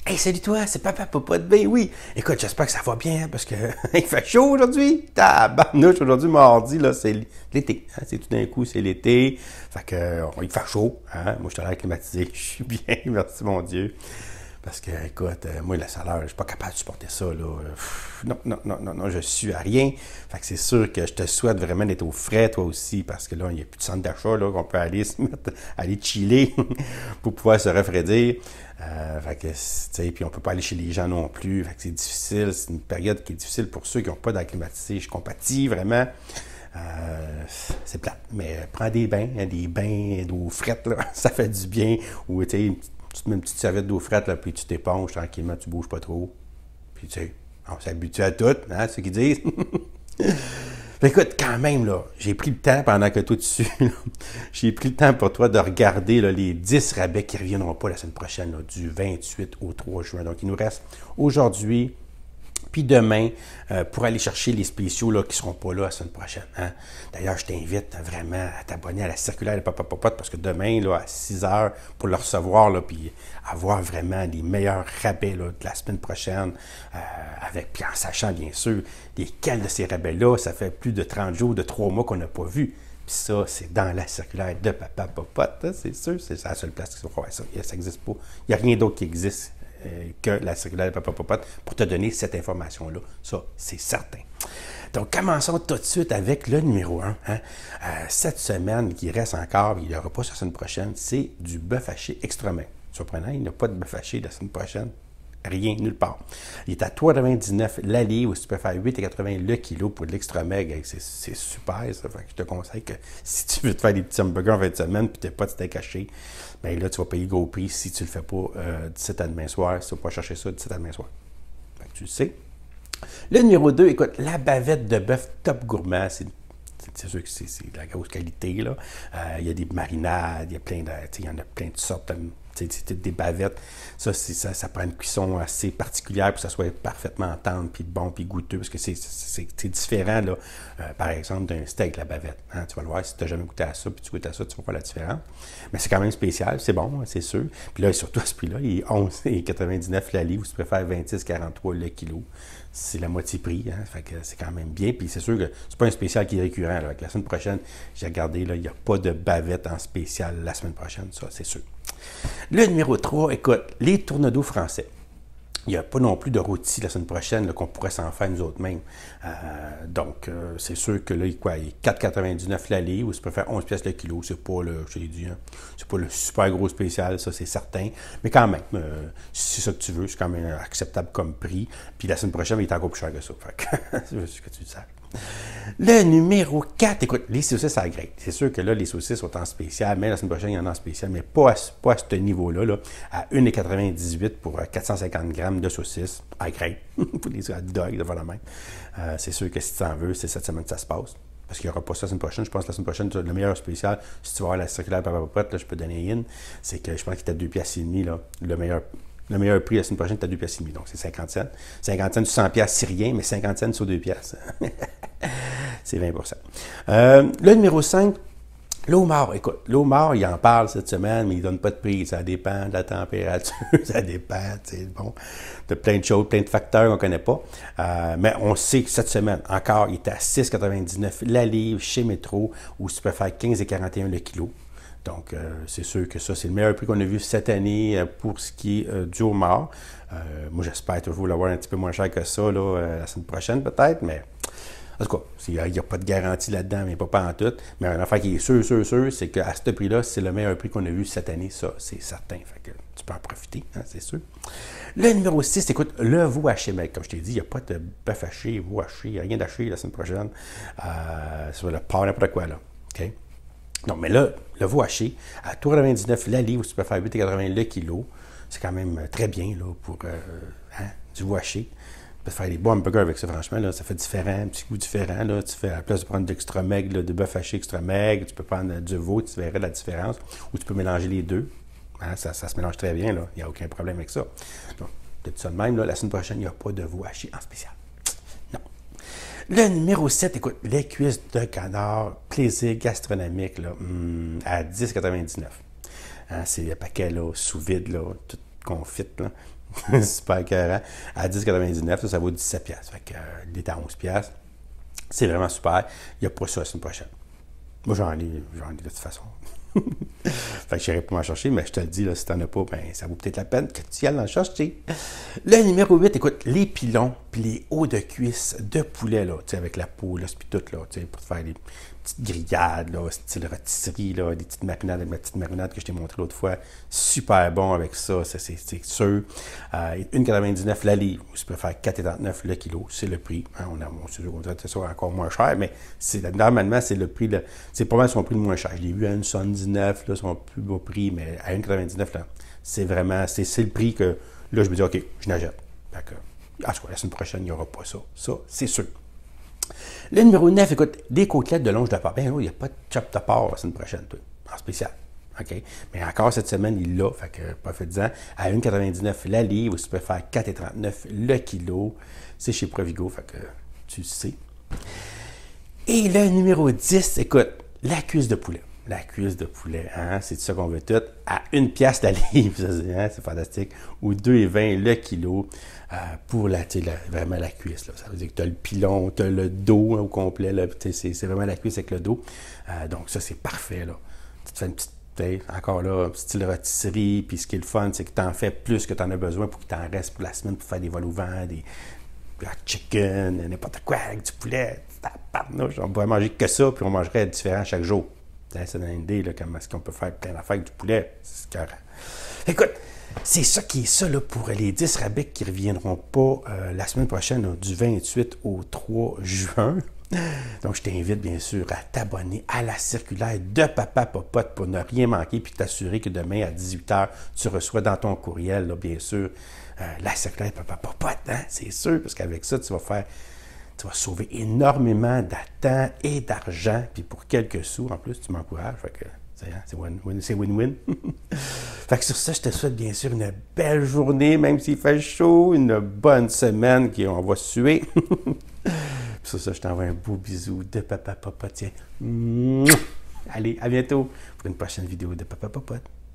Hey, salut toi, c'est Papa Popote. Ben oui. Écoute, j'espère que ça va bien, hein, parce que il fait chaud aujourd'hui. Tabarnouche, aujourd'hui, mardi, là, c'est l'été. Hein, c'est tout d'un coup, c'est l'été. Fait que, il fait chaud. Hein. Moi, je suis à l'air climatisé. Je suis bien, merci mon Dieu. Parce que, écoute, moi, la chaleur, je suis pas capable de supporter ça, là. Non, je suis à rien. Fait que c'est sûr que je te souhaite vraiment d'être au frais, toi aussi, parce que là, il n'y a plus de centre d'achat, là, qu'on peut aller se mettre, aller chiller pour pouvoir se refroidir. Fait que, tu sais, puis on peut pas aller chez les gens non plus. Fait que c'est difficile. C'est une période qui est difficile pour ceux qui n'ont pas d'air climatisé. Je compatis vraiment. C'est plate. Mais prends des bains d'eau frette, là. Ça fait du bien. Ou, tu sais, tu te mets une petite serviette d'eau frette, là, puis tu t'éponges tranquillement, tu bouges pas trop. Puis, tu sais, on s'habitue à tout, hein, ceux qui disent. Écoute, quand même, là, j'ai pris le temps pendant que toi dessus, j'ai pris le temps pour toi de regarder là, les 10 rabais qui ne reviendront pas la semaine prochaine, là, du 28 au 3 juin. Donc, il nous reste aujourd'hui, puis demain, pour aller chercher les spéciaux là, qui ne seront pas là la semaine prochaine. Hein? D'ailleurs, je t'invite vraiment à t'abonner à la circulaire de Papa Popote parce que demain, là, à 6 heures, pour le recevoir, là, puis avoir vraiment les meilleurs rabais là, de la semaine prochaine, puis en sachant, bien sûr, lesquels de ces rabais-là, ça fait plus de 30 jours, de 3 mois qu'on n'a pas vu. Puis ça, c'est dans la circulaire de Papa Popote, hein, c'est sûr, c'est la seule place qui se voit ça. Ça n'existe pas. Il n'y a rien d'autre qui existe que la circulaire de Papa Popote pour te donner cette information-là. Ça, c'est certain. Donc, commençons tout de suite avec le numéro 1. Hein. Cette semaine, qui reste encore, il n'y aura pas la semaine prochaine, c'est du bœuf haché extra maigre. Surprenant, il n'y a pas de bœuf haché la semaine prochaine. Rien, nulle part. Il est à 3,99 la livre, tu peux faire 8,80 le kilo pour de l'extra maigre. C'est super, ça. Fait que je te conseille que si tu veux te faire des petits hamburgers en fin de semaine puis tu n'as pas de steak haché, bien là, tu vas payer gros prix si tu ne le fais pas 17 à demain soir. Si tu ne vas pas chercher ça 17 à demain soir. Fait que tu le sais. Le numéro 2, écoute, la bavette de bœuf top gourmand, c'est sûr que c'est de la grosse qualité, là. Il y a des marinades, il y en a plein de sortes. C'est des bavettes. Ça prend une cuisson assez particulière pour que ça soit parfaitement tendre, puis bon, puis goûteux, parce que c'est différent, là, par exemple, d'un steak, la bavette. Hein? Tu vas le voir, si tu n'as jamais goûté à ça, puis tu goûtes à ça, tu vas voir la différence. Mais c'est quand même spécial, c'est bon, c'est sûr. Puis là, surtout à ce prix-là, il est 11,99 la livre, ou tu préfères 26,43 le kilo. C'est la moitié prix, hein? Fait que c'est quand même bien. Puis c'est sûr que c'est pas un spécial qui est récurrent. Là. La semaine prochaine, j'ai regardé, là, il n'y a pas de bavette en spécial la semaine prochaine, ça, c'est sûr. Le numéro 3, écoute, les tournedos français. Il n'y a pas non plus de rôti la semaine prochaine qu'on pourrait s'en faire nous autres mêmes. Donc, c'est sûr que là, il est 4,99 la livre, ou ça peut faire 11 pièces le kilo. C'est pas le, je l'ai dit, hein, c'est pas le super gros spécial, ça c'est certain. Mais quand même, si c'est ça que tu veux, c'est quand même acceptable comme prix. Puis la semaine prochaine, il est encore plus cher que ça. Fait que, c'est juste que tu le saches. Le numéro 4, écoute, les saucisses à la grecque. C'est sûr que là, les saucisses sont en spécial, mais la semaine prochaine, il y en a en spécial, mais pas à ce niveau-là, là, à 1,98 pour 450 grammes de saucisses à grecque. Pour les hot dogs, devant la main. C'est sûr que si tu en veux, c'est cette semaine que ça se passe. Parce qu'il n'y aura pas ça la semaine prochaine. Je pense que la semaine prochaine, le meilleur spécial, si tu vas avoir la circulaire Papa Popote, là, je peux donner une, c'est que je pense qu'il est à 2,5 piastres, là, le meilleur prix la semaine prochaine, tu as 2,5 piastres. Donc, c'est 50 cents. 50 cents sur 100 piastres, c'est rien, mais 50 cents sur 2 piastres. C'est 20 le numéro 5, l'homard. Écoute, l'homard, il en parle cette semaine, mais il ne donne pas de prix. Ça dépend de la température, ça dépend, bon, de plein de choses, plein de facteurs qu'on ne connaît pas. Mais on sait que cette semaine, encore, il est à 6,99 la livre chez Métro, où tu peux faire 15,41 le kilo. Donc, c'est sûr que ça, c'est le meilleur prix qu'on a vu cette année pour ce qui est du homard. Moi, j'espère toujours l'avoir un petit peu moins cher que ça là, la semaine prochaine, peut-être, mais en tout cas, il n'y a pas de garantie là-dedans, mais pas en tout. Mais une affaire qui est sûr, c'est qu'à ce prix-là, c'est le meilleur prix qu'on a vu cette année, ça, c'est certain. Fait que tu peux en profiter, hein, c'est sûr. Le numéro 6, écoute, le veau haché, mec. Comme je t'ai dit, il n'y a pas de bœuf haché, veau haché, il n'y a rien d'haché la semaine prochaine. Sur le porc, n'importe quoi, là. OK? Non, mais là, le veau haché, à 3,99 la livre, tu peux faire 8,80 le kilo. C'est quand même très bien là, pour du veau haché. Tu peux faire des bons hamburgers avec ça, franchement. Là, ça fait différent, un petit goût différent. Là. Tu fais, à la place de prendre de l'extra maigre, de bœuf haché extra maigre, tu peux prendre du veau, tu verrais la différence. Ou tu peux mélanger les deux. Hein, ça se mélange très bien. Il n'y a aucun problème avec ça. Donc, peut-être ça de même. Là, la semaine prochaine, il n'y a pas de veau haché en spécial. Le numéro 7, écoute, les cuisses de canard, plaisir gastronomique, là, à 10,99. Hein, c'est le paquet là, sous vide, là, tout confite. Là. Super écœurant. À 10,99, ça vaut 17$. Fait que il est à 11$. C'est vraiment super. Il n'y a pas ça la semaine prochaine. Moi, j'en ai de toute façon. Fait que je n'irai pas m'en chercher, mais je te le dis, là, si tu n'en as pas, ben, ça vaut peut-être la peine que tu y ailles en chercher. Le numéro 8, écoute, les pilons puis les hauts de cuisse de poulet, là, avec la peau, là, puis tout, là, pour te faire des petites grillades, là, style rôtisserie, là, des petites marinades avec ma petite marinade que je t'ai montré l'autre fois. Super bon avec ça, c'est sûr. 1,99 la livre. Tu peux faire 4,39 le kilo. C'est le prix. Hein, on dirait que c'est encore moins cher, mais normalement, c'est le prix. C'est pas mal son prix le moins cher. Je l'ai vu à 1,79, là, son plus beau prix, mais à 1,99, là, c'est vraiment, c'est le prix que, là, je me dis, OK, je n'achète. En tout cas, la semaine prochaine, il n'y aura pas ça. Ça, c'est sûr. Le numéro 9, écoute, des côtelettes de longe de porc. Ben oui, il n'y a pas de chop de porc la semaine prochaine, toi, en spécial. OK? Mais encore cette semaine, il l'a, fait que profite-en. À 1,99 la livre, tu peux faire 4,39 le kilo. C'est chez Provigo, fait que tu sais. Et le numéro 10, écoute, la cuisse de poulet. La cuisse de poulet, hein, c'est ça qu'on veut tout. À 1$ la livre, hein, c'est fantastique. Ou 2,20 le kilo pour vraiment la cuisse. Là. Ça veut dire que tu as le pilon, tu as le dos hein, au complet. C'est vraiment la cuisse avec le dos. Donc ça, c'est parfait. Là. Tu te fais une petite, encore là, un style rôtisserie. Puis ce qui est le fun, c'est que tu en fais plus que tu en as besoin pour qu'il t'en reste pour la semaine pour faire des vols au vent, des chicken, n'importe quoi avec du poulet. On pourrait manger que ça, puis on mangerait différent chaque jour. Ça donne une idée, là, comment est-ce qu'on peut faire plein d'affaires avec du poulet. C'est carré. Écoute, c'est ça qui est ça là, pour les 10 rabais qui ne reviendront pas la semaine prochaine, là, du 28 au 3 juin. Donc, je t'invite bien sûr à t'abonner à la circulaire de Papa Popote pour ne rien manquer puis t'assurer que demain à 18h, tu reçois dans ton courriel, là, bien sûr, la circulaire de Papa Popote. Hein? C'est sûr, parce qu'avec ça, tu vas sauver énormément de temps et d'argent, puis pour quelques sous, en plus, tu m'encourages. Fait que c'est win-win. Fait que sur ça, je te souhaite bien sûr une belle journée, même s'il fait chaud, une bonne semaine, on va suer. Sur ça, je t'envoie un beau bisou de Papa Popote. Tiens. Allez, à bientôt pour une prochaine vidéo de Papa Popote.